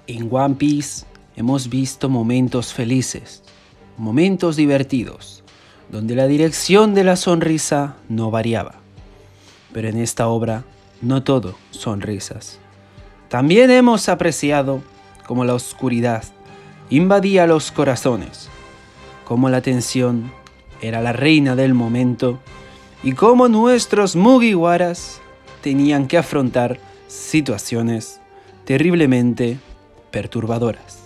En One Piece hemos visto momentos felices, momentos divertidos, donde la dirección de la sonrisa no variaba. Pero en esta obra no todo son risas. También hemos apreciado cómo la oscuridad invadía los corazones, cómo la tensión era la reina del momento y cómo nuestros Mugiwaras tenían que afrontar situaciones terriblemente perturbadoras.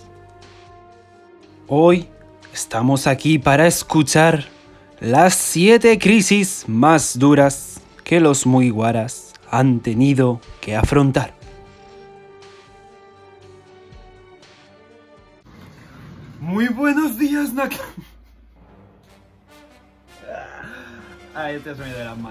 Hoy estamos aquí para escuchar las 7 crisis más duras que los Mugiwaras han tenido que afrontar. Muy buenos días, Nakama. Este ya se me ha ido de las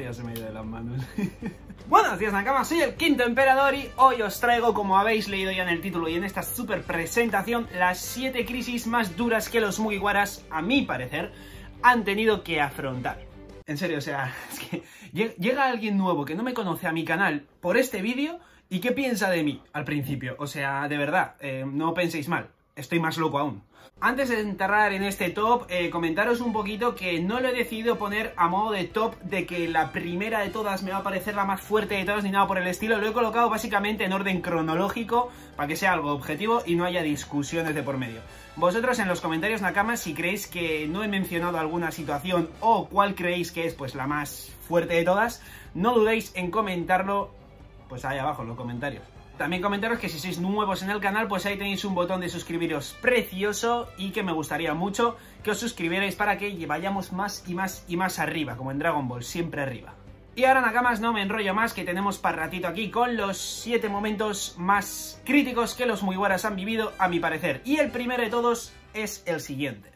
manos, Buenos días, Nakama, soy el Quinto Emperador y hoy os traigo, como habéis leído ya en el título y en esta super presentación, las 7 crisis más duras que los Mugiwaras, a mi parecer, han tenido que afrontar. En serio, o sea, es que llega alguien nuevo que no me conoce a mi canal por este vídeo y ¿qué piensa de mí al principio? O sea, de verdad, no penséis mal, estoy más loco aún. Antes de entrar en este top, comentaros un poquito que no lo he decidido poner a modo de top de que la primera de todas me va a parecer la más fuerte de todas ni nada por el estilo. Lo he colocado básicamente en orden cronológico para que sea algo objetivo y no haya discusiones de por medio. Vosotros en los comentarios, Nakama, si creéis que no he mencionado alguna situación o cuál creéis que es pues la más fuerte de todas, no dudéis en comentarlo pues ahí abajo en los comentarios. También comentaros que si sois nuevos en el canal, pues ahí tenéis un botón de suscribiros precioso y que me gustaría mucho que os suscribierais para que vayamos más y más y más arriba, como en Dragon Ball, siempre arriba. Y ahora, Nakamas, no me enrollo más, que tenemos para ratito aquí con los 7 momentos más críticos que los Mugiwaras han vivido, a mi parecer. Y el primero de todos es el siguiente.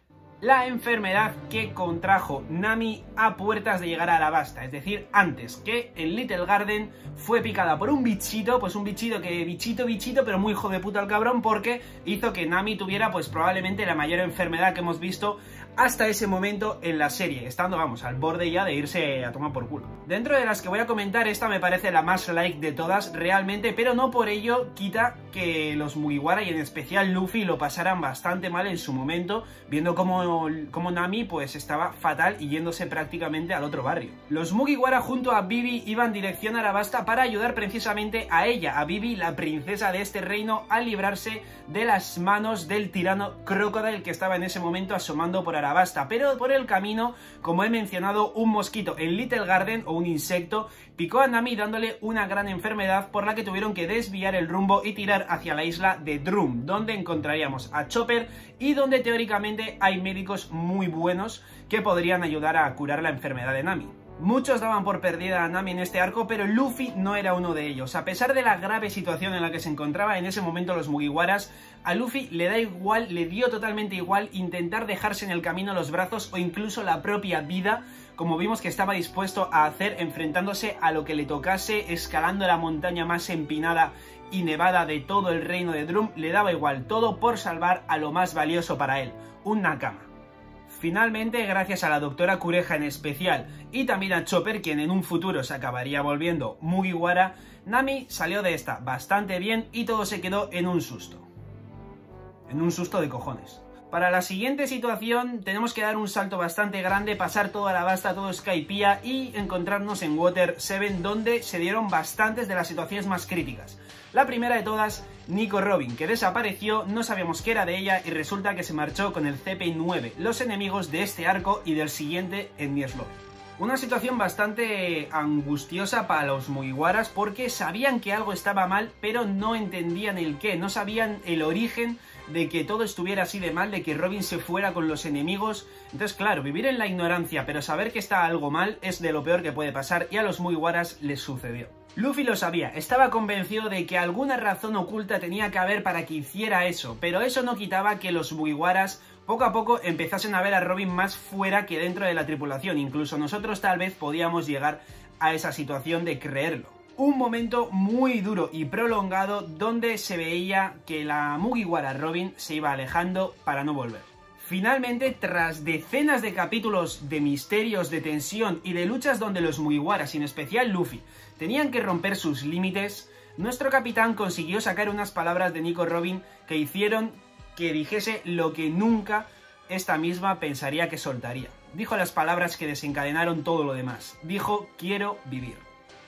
La enfermedad que contrajo Nami a puertas de llegar a Alabasta, es decir, antes que en Little Garden fue picada por un bichito, pues un bichito que bichito, pero muy hijo de puta el cabrón, porque hizo que Nami tuviera pues probablemente la mayor enfermedad que hemos visto hasta ese momento en la serie, estando, vamos, al borde ya de irse a tomar por culo. Dentro de las que voy a comentar, esta me parece la más like de todas realmente, pero no por ello quita que los Mugiwara y en especial Luffy lo pasaran bastante mal en su momento, viendo cómo Nami pues estaba fatal y yéndose prácticamente al otro barrio. Los Mugiwara junto a Vivi iban dirección a Alabasta para ayudar precisamente a ella, a Vivi, la princesa de este reino, a librarse de las manos del tirano Crocodile que estaba en ese momento asomando por Alabasta, pero por el camino, como he mencionado, un mosquito en Little Garden o un insecto picó a Nami dándole una gran enfermedad por la que tuvieron que desviar el rumbo y tirar hacia la isla de Drum, donde encontraríamos a Chopper y donde teóricamente hay médicos muy buenos que podrían ayudar a curar la enfermedad de Nami. Muchos daban por perdida a Nami en este arco, pero Luffy no era uno de ellos. A pesar de la grave situación en la que se encontraba en ese momento los Mugiwaras, a Luffy le da igual, le dio totalmente igual intentar dejarse en el camino los brazos o incluso la propia vida, como vimos que estaba dispuesto a hacer enfrentándose a lo que le tocase, escalando la montaña más empinada y nevada de todo el reino de Drum. Le daba igual, todo por salvar a lo más valioso para él, un Nakama. Finalmente, gracias a la doctora Kureha en especial y también a Chopper, quien en un futuro se acabaría volviendo Mugiwara, Nami salió de esta bastante bien y todo se quedó en un susto. En un susto de cojones. Para la siguiente situación tenemos que dar un salto bastante grande, pasar toda Alabasta, todo Skypiea y encontrarnos en Water 7, donde se dieron bastantes de las situaciones más críticas. La primera de todas, Nico Robin, que desapareció, no sabíamos qué era de ella y resulta que se marchó con el CP9, los enemigos de este arco y del siguiente en Enies Lobby. Una situación bastante angustiosa para los Mugiwaras porque sabían que algo estaba mal, pero no entendían el qué, no sabían el origen de que todo estuviera así de mal, de que Robin se fuera con los enemigos. Entonces, claro, vivir en la ignorancia, pero saber que está algo mal es de lo peor que puede pasar y a los Mugiwaras les sucedió. Luffy lo sabía, estaba convencido de que alguna razón oculta tenía que haber para que hiciera eso, pero eso no quitaba que los Mugiwaras poco a poco empezasen a ver a Robin más fuera que dentro de la tripulación. Incluso nosotros tal vez podíamos llegar a esa situación de creerlo. Un momento muy duro y prolongado donde se veía que la Mugiwara Robin se iba alejando para no volver. Finalmente, tras decenas de capítulos de misterios, de tensión y de luchas donde los Mugiwaras, y en especial Luffy, tenían que romper sus límites, nuestro capitán consiguió sacar unas palabras de Nico Robin que hicieron que dijese lo que nunca esta misma pensaría que soltaría. Dijo las palabras que desencadenaron todo lo demás. Dijo: quiero vivir.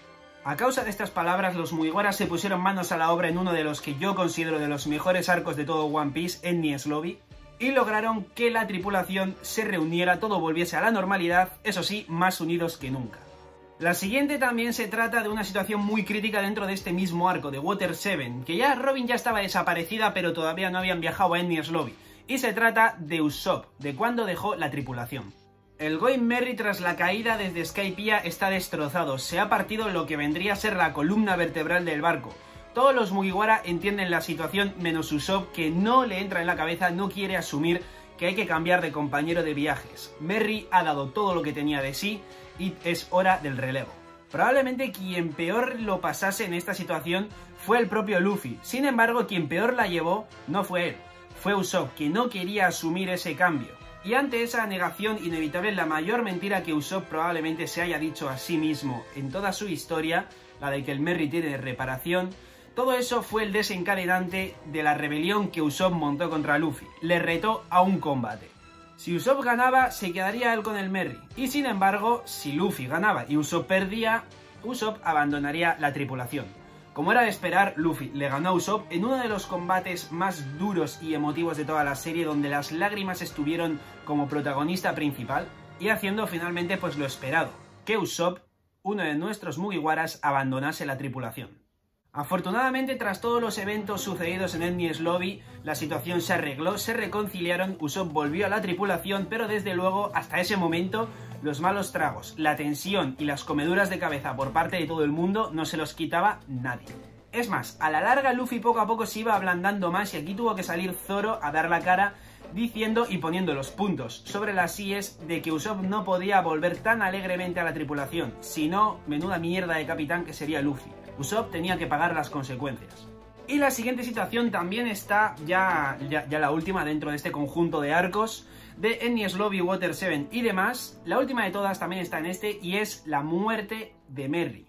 A causa de estas palabras, los Mugiwaras se pusieron manos a la obra en uno de los que yo considero de los mejores arcos de todo One Piece, Enies Lobby, y lograron que la tripulación se reuniera, todo volviese a la normalidad, eso sí, más unidos que nunca. La siguiente también se trata de una situación muy crítica dentro de este mismo arco, de Water 7, que ya Robin ya estaba desaparecida, pero todavía no habían viajado a Enies Lobby, y se trata de Usopp, de cuando dejó la tripulación. El Going Merry tras la caída desde Skypiea está destrozado, se ha partido lo que vendría a ser la columna vertebral del barco. Todos los Mugiwara entienden la situación menos Usopp, que no le entra en la cabeza, no quiere asumir que hay que cambiar de compañero de viajes. Merry ha dado todo lo que tenía de sí y es hora del relevo. Probablemente quien peor lo pasase en esta situación fue el propio Luffy, sin embargo quien peor la llevó no fue él, fue Usopp, que no quería asumir ese cambio. Y ante esa negación inevitable, la mayor mentira que Usopp probablemente se haya dicho a sí mismo en toda su historia, la de que el Merry tiene reparación, todo eso fue el desencadenante de la rebelión que Usopp montó contra Luffy. Le retó a un combate. Si Usopp ganaba, se quedaría él con el Merry. Y sin embargo, si Luffy ganaba y Usopp perdía, Usopp abandonaría la tripulación. Como era de esperar, Luffy le ganó a Usopp en uno de los combates más duros y emotivos de toda la serie, donde las lágrimas estuvieron como protagonista principal, y haciendo finalmente pues lo esperado, que Usopp, uno de nuestros Mugiwaras, abandonase la tripulación. Afortunadamente, tras todos los eventos sucedidos en Enies Lobby, la situación se arregló, se reconciliaron, Usopp volvió a la tripulación, pero desde luego, hasta ese momento, los malos tragos, la tensión y las comeduras de cabeza por parte de todo el mundo no se los quitaba nadie. Es más, a la larga Luffy poco a poco se iba ablandando más y aquí tuvo que salir Zoro a dar la cara diciendo y poniendo los puntos sobre las íes de que Usopp no podía volver tan alegremente a la tripulación, sino menuda mierda de capitán que sería Luffy. Usopp tenía que pagar las consecuencias. Y la siguiente situación también está ya la última dentro de este conjunto de arcos de Enies Lobby, Water 7 y demás. La última de todas también está en este y es la muerte de Merry.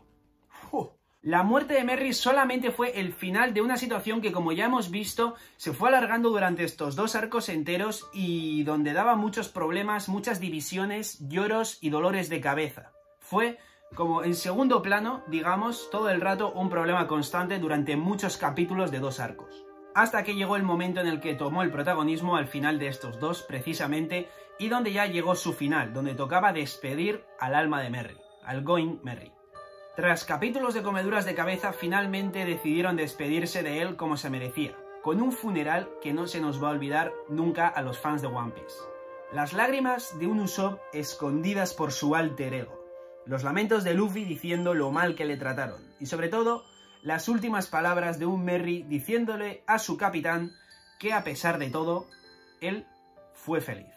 La muerte de Merry solamente fue el final de una situación que, como ya hemos visto, se fue alargando durante estos dos arcos enteros y donde daba muchos problemas, muchas divisiones, lloros y dolores de cabeza. Fue como en segundo plano, digamos, todo el rato un problema constante durante muchos capítulos de dos arcos. Hasta que llegó el momento en el que tomó el protagonismo al final de estos dos, precisamente, y donde ya llegó su final, donde tocaba despedir al alma de Merry, al Going Merry. Tras capítulos de comeduras de cabeza, finalmente decidieron despedirse de él como se merecía, con un funeral que no se nos va a olvidar nunca a los fans de One Piece. Las lágrimas de un Usopp escondidas por su alter ego. Los lamentos de Luffy diciendo lo mal que le trataron. Y sobre todo, las últimas palabras de un Merry diciéndole a su capitán que a pesar de todo, él fue feliz.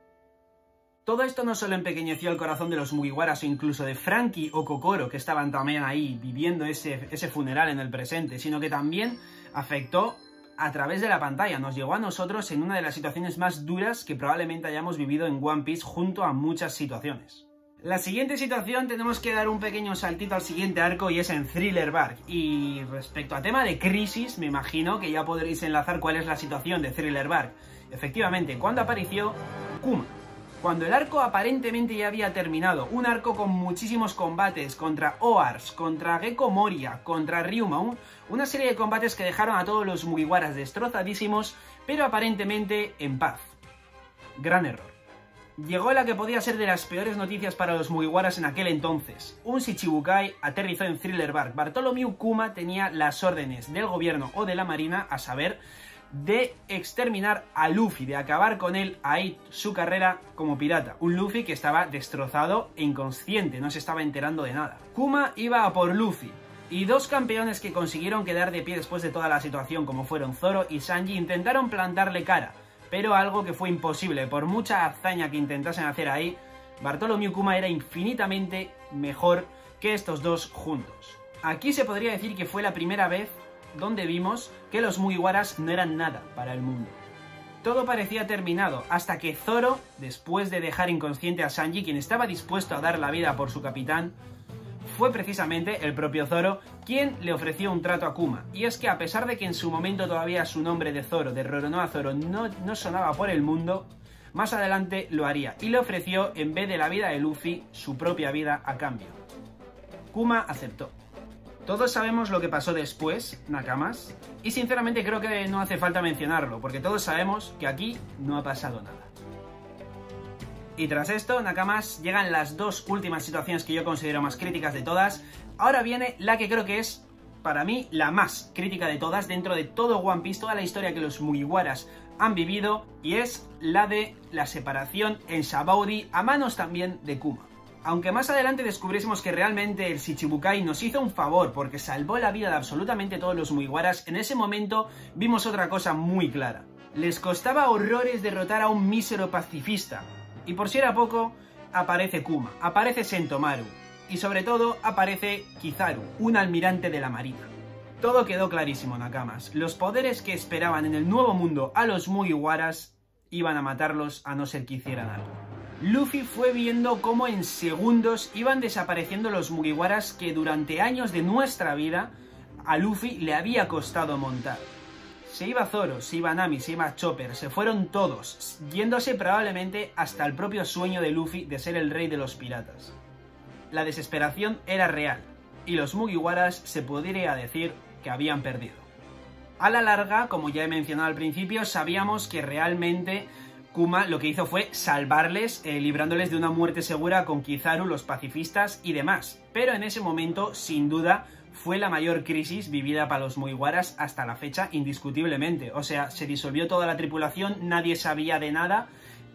Todo esto no solo empequeñeció el corazón de los Mugiwaras o incluso de Franky o Kokoro, que estaban también ahí viviendo ese funeral en el presente, sino que también afectó a través de la pantalla, nos llegó a nosotros en una de las situaciones más duras que probablemente hayamos vivido en One Piece junto a muchas situaciones. La siguiente situación tenemos que dar un pequeño saltito al siguiente arco y es en Thriller Bark. Y respecto a tema de crisis, me imagino que ya podréis enlazar cuál es la situación de Thriller Bark. Efectivamente, cuando apareció Kuma. Cuando el arco aparentemente ya había terminado, un arco con muchísimos combates contra Oars, contra Gecko Moria, contra Ryuma, una serie de combates que dejaron a todos los Mugiwaras destrozadísimos, pero aparentemente en paz. Gran error. Llegó la que podía ser de las peores noticias para los Mugiwaras en aquel entonces. Un Shichibukai aterrizó en Thriller Bark. Bartholomew Kuma tenía las órdenes del gobierno o de la marina, a saber, de exterminar a Luffy, de acabar con él ahí su carrera como pirata. Un Luffy que estaba destrozado e inconsciente, no se estaba enterando de nada. Kuma iba a por Luffy. Y dos campeones que consiguieron quedar de pie después de toda la situación, como fueron Zoro y Sanji, intentaron plantarle cara. Pero algo que fue imposible, por mucha hazaña que intentasen hacer ahí, Bartholomew Kuma era infinitamente mejor que estos dos juntos. Aquí se podría decir que fue la primera vez donde vimos que los Mugiwaras no eran nada para el mundo. Todo parecía terminado, hasta que Zoro, después de dejar inconsciente a Sanji, quien estaba dispuesto a dar la vida por su capitán, fue precisamente el propio Zoro quien le ofreció un trato a Kuma. Y es que a pesar de que en su momento todavía su nombre de Zoro, de Roronoa Zoro, no sonaba por el mundo, más adelante lo haría y le ofreció, en vez de la vida de Luffy, su propia vida a cambio. Kuma aceptó. Todos sabemos lo que pasó después, Nakamas, y sinceramente creo que no hace falta mencionarlo, porque todos sabemos que aquí no ha pasado nada. Y tras esto, Nakamas, llegan las dos últimas situaciones que yo considero más críticas de todas. Ahora viene la que creo que es, para mí, la más crítica de todas dentro de todo One Piece, toda la historia que los Mugiwaras han vivido, y es la de la separación en Sabaody a manos también de Kuma. Aunque más adelante descubriésemos que realmente el Shichibukai nos hizo un favor porque salvó la vida de absolutamente todos los Mugiwaras, en ese momento vimos otra cosa muy clara. Les costaba horrores derrotar a un mísero pacifista. Y por si era poco, aparece Kuma, aparece Sentomaru y sobre todo aparece Kizaru, un almirante de la marina. Todo quedó clarísimo, Nakamas. Los poderes que esperaban en el nuevo mundo a los Mugiwaras iban a matarlos a no ser que hicieran algo. Luffy fue viendo cómo en segundos iban desapareciendo los Mugiwaras que durante años de nuestra vida a Luffy le había costado montar. Se iba Zoro, se iba Nami, se iba Chopper, se fueron todos, yéndose probablemente hasta el propio sueño de Luffy de ser el rey de los piratas. La desesperación era real, y los Mugiwaras se podría decir que habían perdido. A la larga, como ya he mencionado al principio, sabíamos que realmente Kuma lo que hizo fue salvarles, librándoles de una muerte segura con Kizaru, los pacifistas y demás. Pero en ese momento, sin duda, fue la mayor crisis vivida para los Mugiwaras hasta la fecha, indiscutiblemente. O sea, se disolvió toda la tripulación, nadie sabía de nada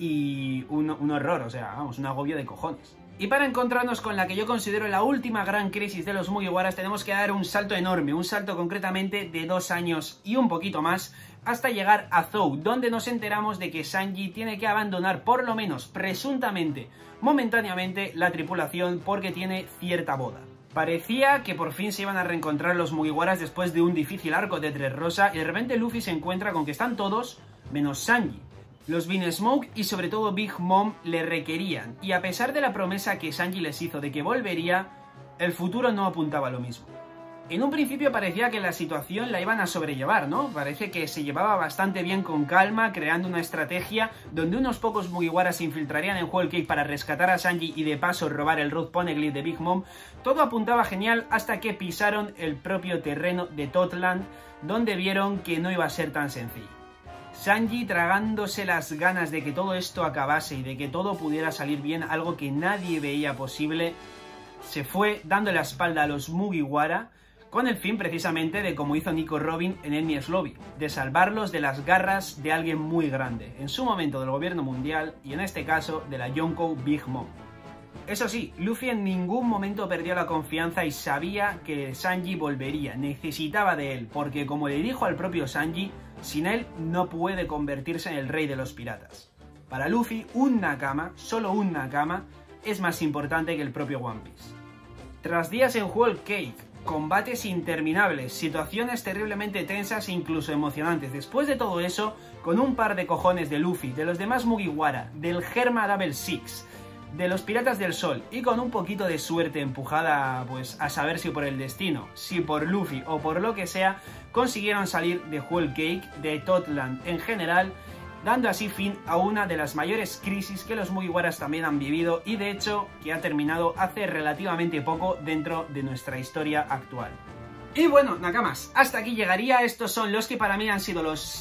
y un horror, o sea, vamos, un agobio de cojones. Y para encontrarnos con la que yo considero la última gran crisis de los Mugiwaras, tenemos que dar un salto enorme, un salto concretamente de 2 años y un poquito más, hasta llegar a Zou, donde nos enteramos de que Sanji tiene que abandonar, por lo menos presuntamente, momentáneamente, la tripulación porque tiene cierta boda. Parecía que por fin se iban a reencontrar los Mugiwaras después de un difícil arco de Dressrosa y de repente Luffy se encuentra con que están todos menos Sanji. Los Vinsmoke y sobre todo Big Mom le requerían, y a pesar de la promesa que Sanji les hizo de que volvería, el futuro no apuntaba a lo mismo. En un principio parecía que la situación la iban a sobrellevar, ¿no? Parece que se llevaba bastante bien con calma, creando una estrategia donde unos pocos Mugiwaras se infiltrarían en Whole Cake para rescatar a Sanji y de paso robar el Road Poneglyph de Big Mom. Todo apuntaba genial hasta que pisaron el propio terreno de Totland, donde vieron que no iba a ser tan sencillo. Sanji, tragándose las ganas de que todo esto acabase y de que todo pudiera salir bien, algo que nadie veía posible, se fue dando la espalda a los Mugiwara, con el fin precisamente de, como hizo Nico Robin en Enies Lobby, de salvarlos de las garras de alguien muy grande, en su momento del gobierno mundial y en este caso de la Yonkou Big Mom. Eso sí, Luffy en ningún momento perdió la confianza y sabía que Sanji volvería, necesitaba de él, porque como le dijo al propio Sanji, sin él no puede convertirse en el rey de los piratas. Para Luffy, un Nakama, solo un Nakama, es más importante que el propio One Piece. Tras días en Whole Cake, combates interminables, situaciones terriblemente tensas e incluso emocionantes. Después de todo eso, con un par de cojones de Luffy, de los demás Mugiwara, del Germa Double Six, de los Piratas del Sol y con un poquito de suerte empujada pues a saber si por el destino, si por Luffy o por lo que sea, consiguieron salir de Whole Cake, de Totland en general, dando así fin a una de las mayores crisis que los Mugiwaras también han vivido y de hecho que ha terminado hace relativamente poco dentro de nuestra historia actual. Y bueno, Nakamas, hasta aquí llegaría. Estos son los que para mí han sido los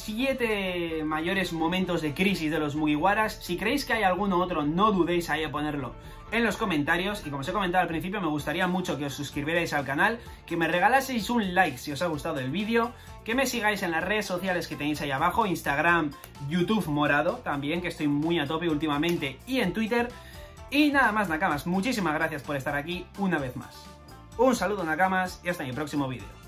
7 mayores momentos de crisis de los Mugiwaras. Si creéis que hay alguno otro, no dudéis ahí a ponerlo en los comentarios. Y como os he comentado al principio, me gustaría mucho que os suscribierais al canal, que me regalaseis un like si os ha gustado el vídeo, que me sigáis en las redes sociales que tenéis ahí abajo, Instagram, YouTube morado también, que estoy muy a tope últimamente, y en Twitter. Y nada más, Nakamas, muchísimas gracias por estar aquí una vez más. Un saludo, Nakamas, y hasta mi próximo vídeo.